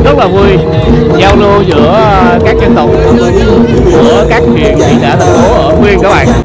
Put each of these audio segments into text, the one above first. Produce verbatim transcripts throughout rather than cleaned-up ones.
rất là vui, giao lưu giữa các dân tộc của các huyện, thị xã, thành phố ở Phú Yên các bạn.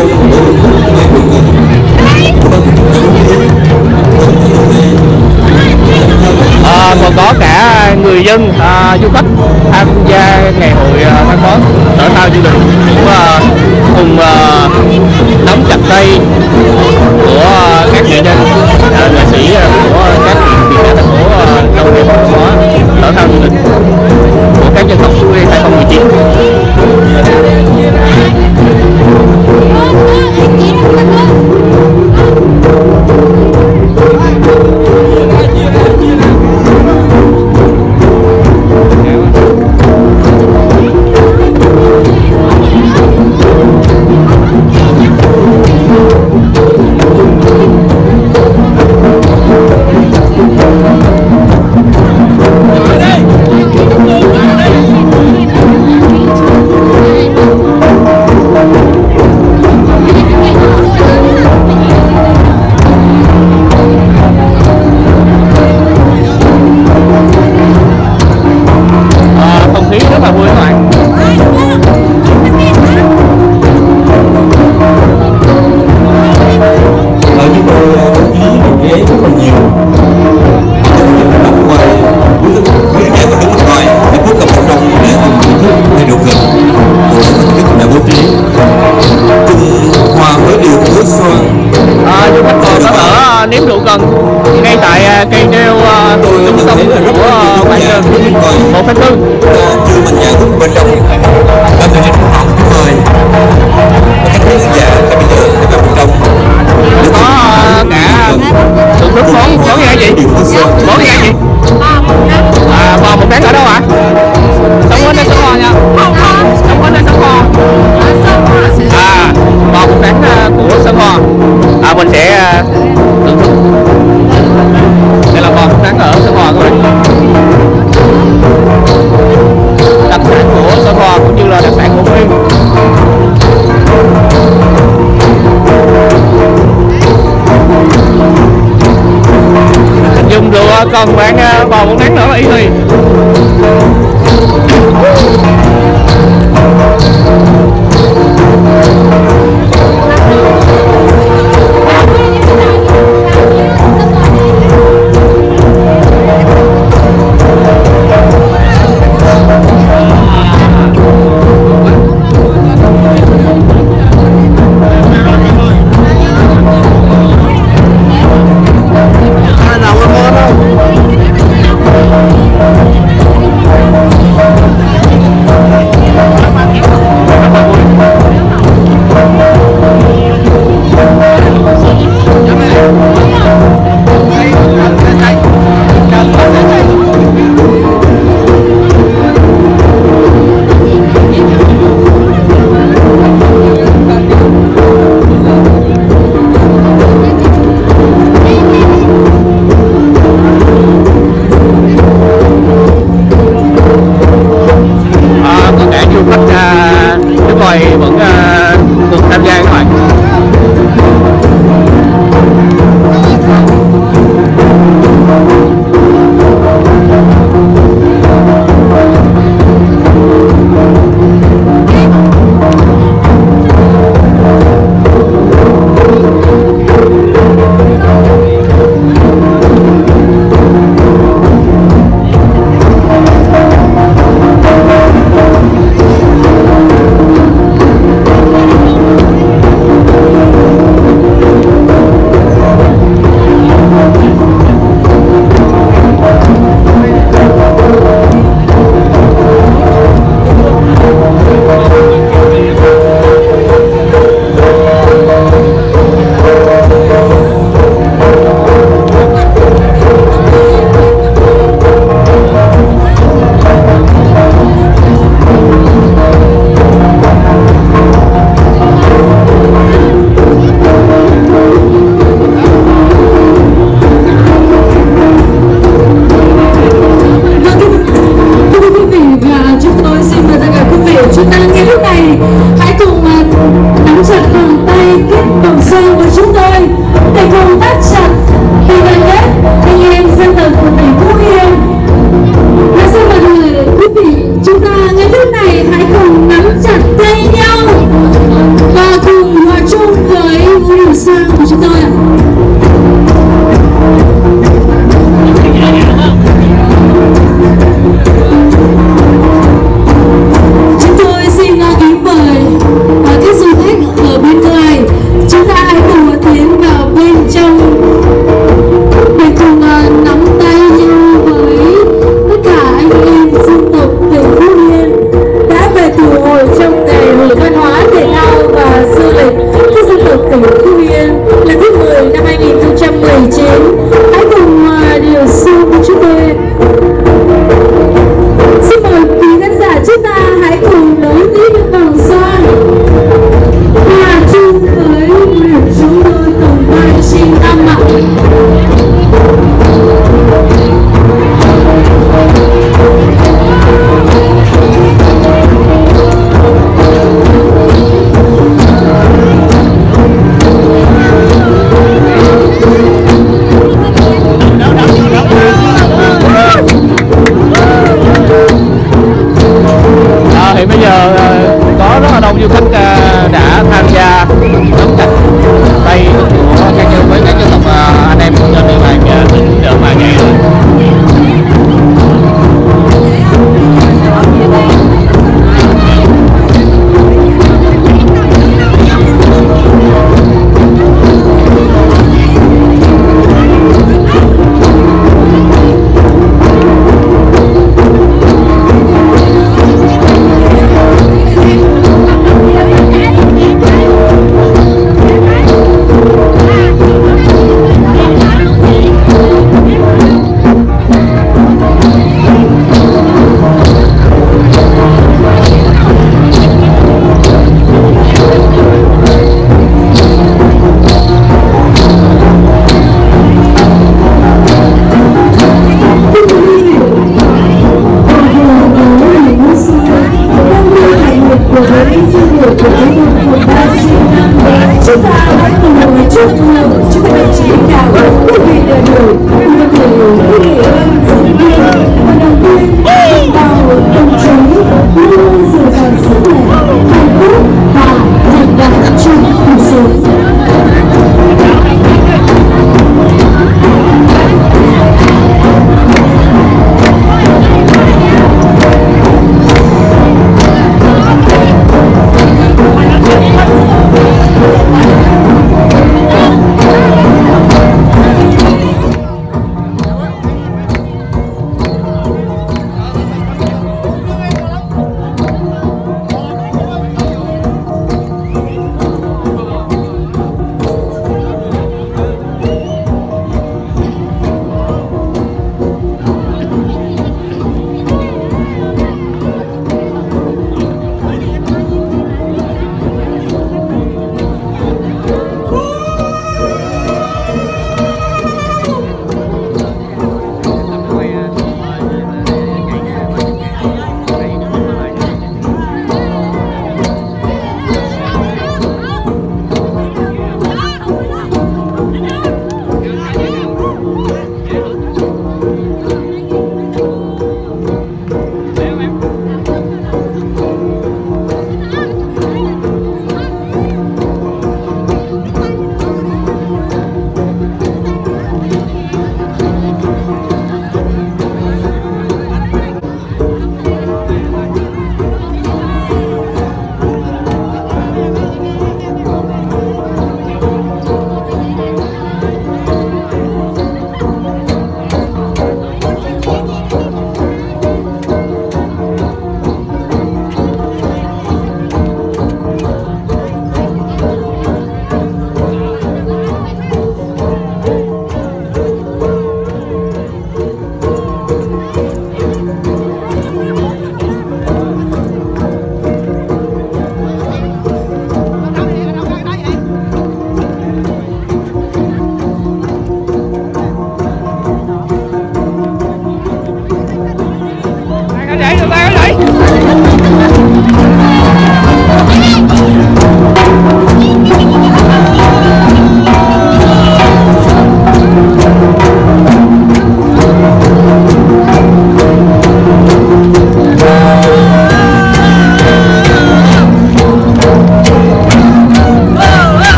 À, còn có cả người dân, à, du khách tham gia ngày hội à, văn hóa thể thao du lịch cũng à, cùng à, nắm chặt tay của à, các nghệ nhân, à, nghệ sĩ à, của các huyện, thị xã, thành phố à, trong ngày hội văn hóa thể thao du lịch của các dân tộc Phú Yên hai không một chín. Nếm rượu cần ngay tại cây nêu trung tâm của Ban Sơn một tháng tư. Chưa mình nhà thuốc bên trong các tự nhiên họ mời các khán giả các bây giờ các bên trong có cả thưởng thức món món gì gì món gì gì à, bò một tháng ở đâu ạ? Sống ở nơi Sông Hòn nha. Sống ở nơi Sông Hòn. À, bò một tháng của Sông Hòn. À, mình sẽ thưởng thức. Đây là bò một tháng ở Sông Hòn các bạn. Đặc sản của Sông Hòn cũng như là đặc sản của Phú Yên. Dùng rượu còn bán bò một tháng nữa là y tùy.